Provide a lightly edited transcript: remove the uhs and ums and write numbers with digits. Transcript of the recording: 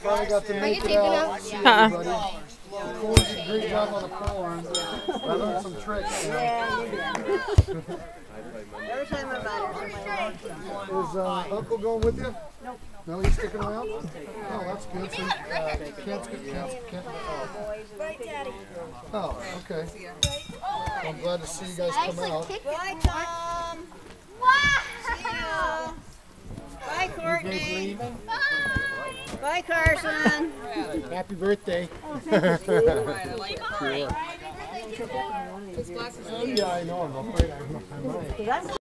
Finally got to make it out. See everybody. Corn did a great job on the corn. I learned some tricks. Yeah, you did. Every time I'm out. Is Uncle going with you? Nope. No, he's sticking around? Oh, that's good. So, can't. Oh, okay. Well, I'm glad to see you guys come out. Bye, Tom. Wow. Bye, Courtney. Bye, Carson. Happy birthday. His glasses. Yeah, I know. I'm afraid I might.